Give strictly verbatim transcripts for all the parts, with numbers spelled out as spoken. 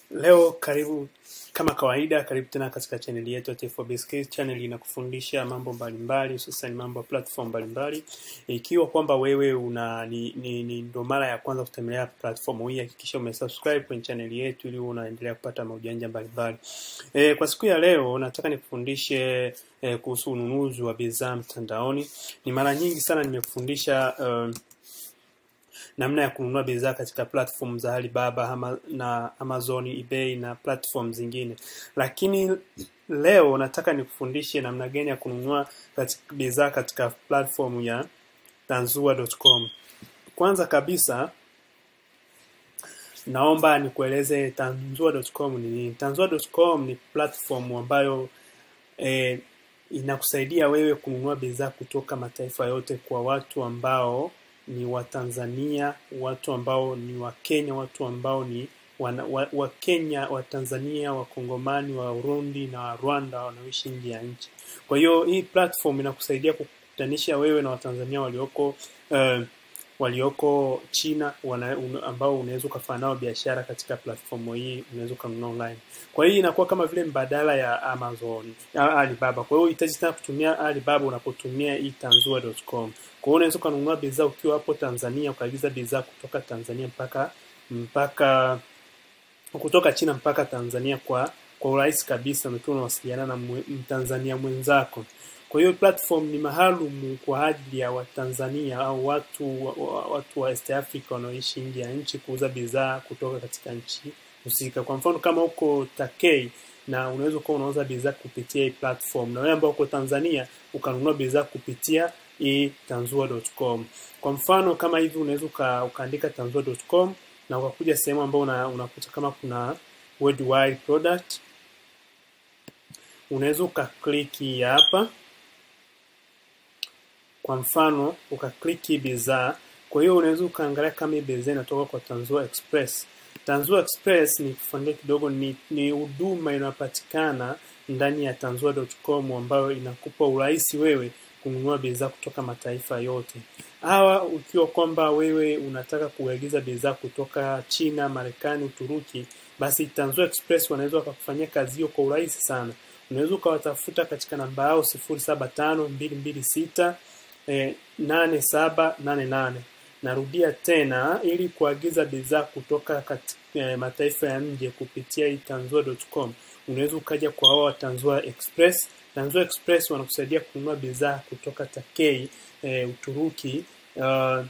Leo karibu kama kawaida karibu tena katika channel yetu ya T four B S K. Channel inakufundisha mambo mbalimbali, hususan mambo ya platform mbalimbali. Ikiwa kwamba wewe una ni, ni, ni ndo mara ya kwanza kutembelea platform hii, hakikisha umesubscribe kwenye channel yetu ili unaendelea kupata maujanja mbalimbali. E, kwa siku ya leo nataka nikufundishe e, kuhusu ununuzi wa bidhaa mtandaoni. Ni mara nyingi sana nimekufundisha uh, namna ya kununua bidhaa katika platform za Alibaba ama, na Amazon, eBay na platform zingine. Lakini leo nataka nikufundishe namna gani ya kununua katika bidhaa katika platform ya tanzua dot com. Kwanza kabisa naomba nikueleze tanzua dot com ni nini. tanzua dot com ni platform ambayo eh, inakusaidia wewe kununua bidhaa kutoka mataifa yote kwa watu ambao ni wa Tanzania, watu ambao ni wa Kenya, watu ambao ni wana, wa, wa Kenya, wa Tanzania, wa Kongomani, wa Burundi na wa Rwanda wanaoishi nje ya nchi. Kwa hiyo hii platform inakusaidia kukutanisha wewe na Watanzania walioko uh, walioko China wana, un, ambao unaweza kufanya nao biashara katika platform hii, unaweza kununua online. Kwa hiyo inakuwa kama vile mbadala ya Amazon, Alibaba. Kwa hiyo unahitaji tena kutumia Alibaba unapotumia hii tanzua dot com. Kwa hiyo unaweza kununua bidhaa ukiwa hapo Tanzania, ukaagiza bidhaa kutoka Tanzania mpaka mpaka kutoka China mpaka Tanzania kwa kwa urahisi kabisa, ukiwa unawasiliana na Mtanzania mwenzako. Kwa hiyo platform ni maalum kwa ajili ya Watanzania au watu watu wa East Africa wanaoishi nje ya nchi kuuza bidhaa kutoka katika nchi husika. Kwa mfano kama uko Takei na unaweza kuwa unauza bidhaa kupitia hii platform, na wewe ambao uko Tanzania ukanunua bidhaa kupitia hii tanzua dot com. Kwa mfano kama hivi unaweza ukaandika tanzua dot com na ukakuja sehemu ambayo una, unakuta kama kuna worldwide product, unaweza ukakliki hapa. Kwa mfano ukakliki bidhaa. Kwa hiyo unaweza ukaangalia kama hii bidhaa inatoka kwa Tanzua Express. Tanzua Express ni kufanya kidogo ni ni huduma inapatikana ndani ya tanzua dot com ambayo inakupa urahisi wewe kununua bidhaa kutoka mataifa yote. Hawa ukiwa kwamba wewe unataka kuagiza bidhaa kutoka China, Marekani, Uturuki, basi Tanzua Express wanaweza kukufanyia kazi hiyo kwa urahisi sana. Unaweza ukawatafuta katika namba yao sifuri saba tano mbili mbili sita nane saba nane nane. Narudia tena, ili kuagiza bidhaa kutoka katika eh, mataifa ya nje kupitia hii tanzua dot com, unaweza ukaja kwa wao Tanzua Express. Tanzua Express wanakusaidia kununua bidhaa kutoka Takei, eh, Uturuki, uh,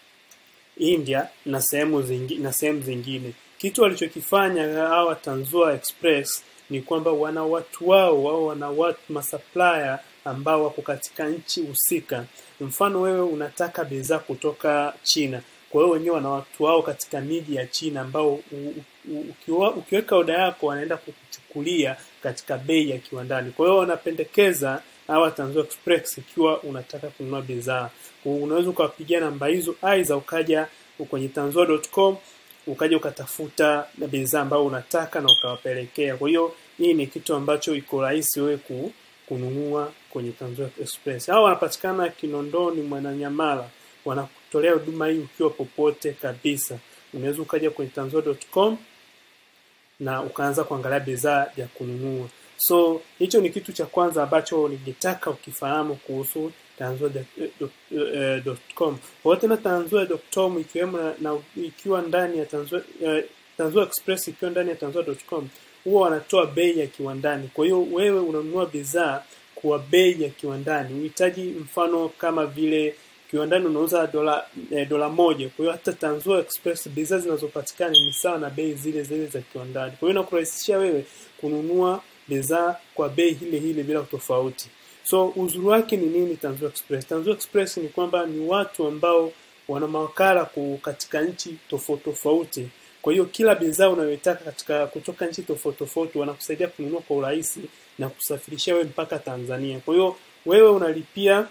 India na sehemu zingine na sehemu zingine. Kitu walichokifanya hawa Tanzua Express ni kwamba wana watu wao wao wana watu masupplier ambao wako katika nchi husika. Mfano wewe unataka bidhaa kutoka China, kwa hiyo wenyewe wana watu wao katika miji ya China ambao ukiwa, ukiweka oda yako wanaenda kukuchukulia katika bei ya kiwandani. Kwa hiyo wanapendekeza hawa Tanzua Express ikiwa unataka kununua bidhaa. Unaweza ukapigia namba hizo aidha ukaja kwenye tanzua dot com ukaja ukatafuta bidhaa ambayo unataka na ukawapelekea. Kwa hiyo hii ni kitu ambacho iko rahisi wewe ku kununua kwenye Tanzua Express. Hao wanapatikana Kinondoni, Mwananyamala. Wanakutolea huduma hii ukiwa popote kabisa. Unaweza ukaja kwenye tanzua dot com na ukaanza kuangalia bidhaa ya kununua. So hicho ni kitu cha kwanza ambacho ningetaka ukifahamu kuhusu tanzua dot com. Wote na tanzua dot com ikiwemo na, na ikiwa ndani ya Tanzua uh, Tanzua Express ikiwa ndani ya tanzua dot com, huwa wanatoa bei ya kiwandani. Kwa hiyo wewe unanunua bidhaa kwa bei ya kiwandani. Unahitaji mfano kama vile kiwandani unauza dola eh, dola moja. Kwa hiyo hata Tanzua Express bidhaa zinazopatikana ni sawa na bei zile zile za kiwandani. Kwa hiyo inakurahisishia wewe kununua bidhaa kwa bei ile ile bila tofauti. So uzuri wake ni nini Tanzua Express? Tanzua Express ni kwamba ni watu ambao wana mawakala katika nchi tofauti tofauti. Kwa hiyo kila bidhaa unayotaka katika kutoka nchi tofauti tofauti wanakusaidia kununua kwa urahisi na kusafirishia wewe mpaka Tanzania. Kwa hiyo wewe unalipia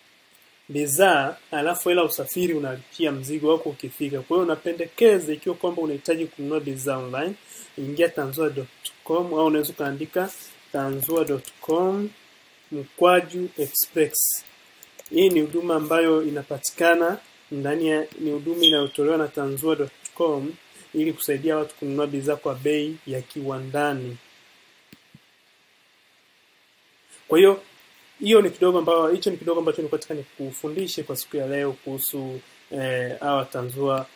bidhaa alafu ila usafiri unalipia mzigo wako ukifika. Kwa hiyo unapendekeza ikiwa kwamba unahitaji kununua bidhaa online, ingia tanzua dot com au unaweza kuandika tanzua dot com mkwaju express. Hii ni huduma ambayo inapatikana ndani ya ni huduma inayotolewa na tanzua dot com ili kusaidia watu kununua bidhaa kwa bei ya kiwandani. Kwa hiyo hiyo ni kidogo ambao hicho ni kidogo ambacho nilikuwa nataka nikufundishe kwa siku ya leo kuhusu eh, hawa Tanzua